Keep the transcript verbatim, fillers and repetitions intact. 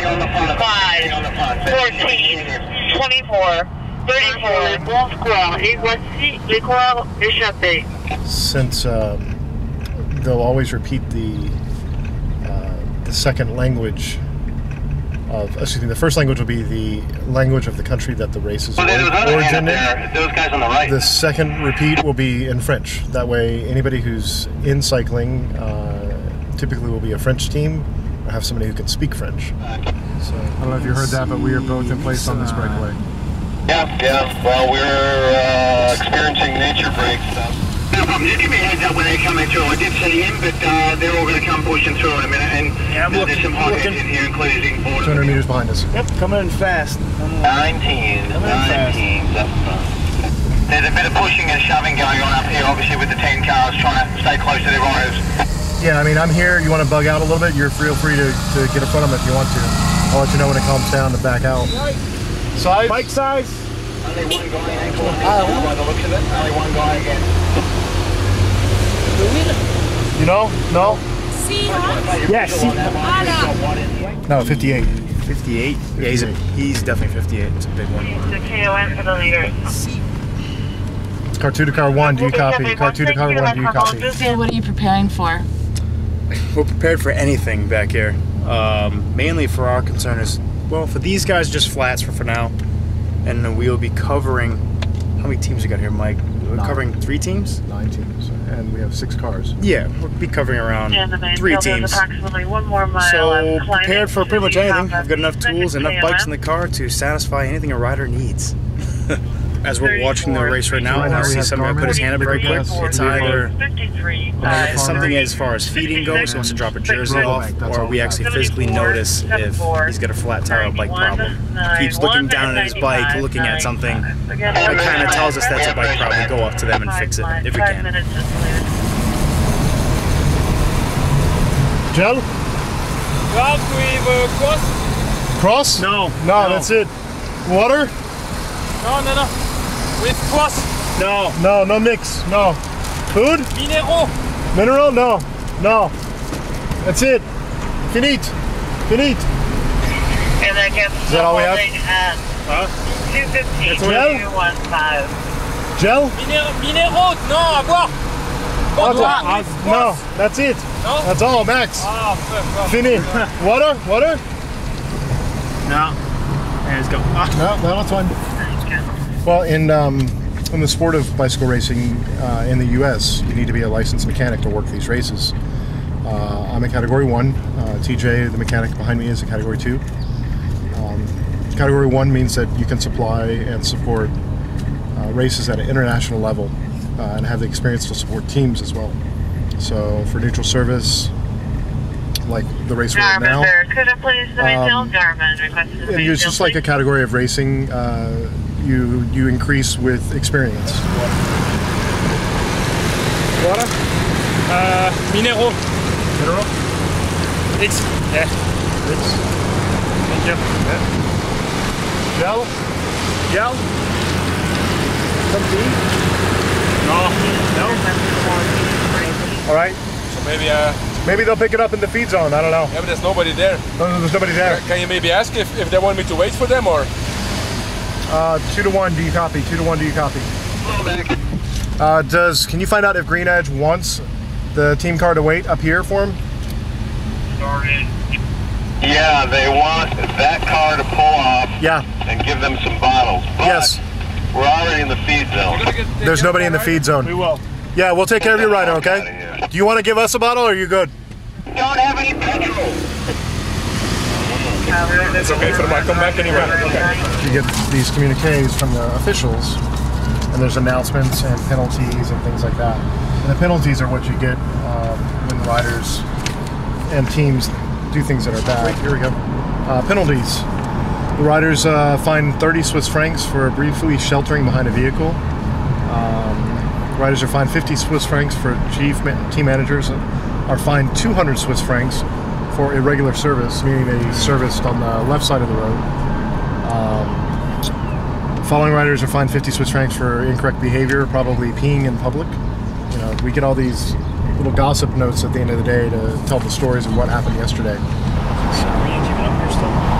five, fourteen, twenty-four, thirty-four. Bon score. Et voici les coureurs échappés. Since um, they'll always repeat the uh, the second language of, excuse me, the first language will be the language of the country that the race is originated in. Those guys on the right. The second repeat will be in French. That way, anybody who's in cycling uh, typically will be a French team or have somebody who can speak French. So, I don't know if you heard that, but we are both in place on this breakaway. Yeah, yeah. Well, we're uh, experiencing nature breaks. So. No problem. Just give me a heads up when they're coming through. I did see him, but uh, they're all going to come pushing through in a minute. And yeah, uh, there's some hot heads in here, including border. two hundred meters behind us. Yep, coming in fast. nineteen. nineteen. There's a bit of pushing and shoving going on up here, obviously, with the ten cars trying to stay close to their riders. Yeah, I mean, I'm here. You want to bug out a little bit, you're feel free to, to get in front of them if you want to. I'll let you know when it calms down to back out. Size? Bike size? Only one guy ain't going down by the looks of it. Only one guy again. You know? No? Yes. No, fifty-eight. fifty-eight? Yeah, he's, a, he's definitely fifty-eight. It's a big one. The K O N for the leaders. Car two to car one, do you copy? Car two to car one, do you copy? What are you preparing for? We're prepared for anything back here. Um, mainly for our concern is, well, for these guys, just flats for, for now. And then we'll be covering, how many teams we got here, Mike? We're Nine. Covering three teams? Nine teams, and we have six cars. Yeah, we'll be covering around three teams. Approximately one more mile. So prepared for pretty much anything. We've got enough tools, enough bikes in the car to satisfy anything a rider needs. As we're watching the race right now, I see somebody put his hand up very quick. It's either uh, something as far as feeding goes, he wants to drop a jersey off, or we actually physically notice if he's got a flat tire or bike problem. Keeps looking down at his bike, looking at something. It kind of tells us that's a bike problem. We go up to them and fix it if we can. Gel? cross? Cross? No. No, that's it. Water? No, no, no. With cross? No. No, no mix. No. Food? Mineral? Mineral? No. No. That's it. Finite. Finite. And that gets Is that all we have? at Huh? two fifteen, Gel? two one five. Gel? Mineral? Mineral? Non, à boire. Water. Boire. No, that's it. No? That's all, max. Ah, fuck, fuck. Fini. Water? Water? No. There, let's go. Ah. No, no, that's fine. Well, in um, in the sport of bicycle racing uh, in the U S, you need to be a licensed mechanic to work these races. Uh, I'm a Category one. Uh, T J, the mechanic behind me, is a Category two. Um, Category one means that you can supply and support uh, races at an international level uh, and have the experience to support teams as well. So for neutral service, like the race we're at now, um, and it's just like a category of racing. Uh, you you increase with experience. Water? Uh, mineral. Mineral? X. Yeah. X. Thank you. Yeah. Gel? Gel? Some tea? No. No. All right. So maybe uh. Maybe they'll pick it up in the feed zone. I don't know. Yeah, but there's nobody there. No, there's nobody there. Can you maybe ask if, if they want me to wait for them or? Uh, two to one. Do you copy? Two to one. Do you copy? Uh, does can you find out if Green Edge wants the team car to wait up here for him? Yeah, they want that car to pull off. Yeah. And give them some bottles. But yes. We're already in the feed zone. There's nobody in the feed zone. We will. Yeah, we'll take care of your rider, okay? Do you want to give us a bottle or are you good? Don't have any petrol. It's okay for them. I come back anyway. Okay. You get these communiques from the officials, and there's announcements and penalties and things like that. And the penalties are what you get um, when riders and teams do things that are bad. Wait, here we go. Uh, penalties. The riders uh, fine thirty Swiss francs for briefly sheltering behind a vehicle. Um, riders are fined fifty Swiss francs for chief ma team managers are fined two hundred Swiss francs for irregular service, meaning they serviced on the left side of the road. Um, following riders are fined fifty Swiss francs for incorrect behavior, probably peeing in public. You know, we get all these little gossip notes at the end of the day to tell the stories of what happened yesterday. So, are you keeping up here still?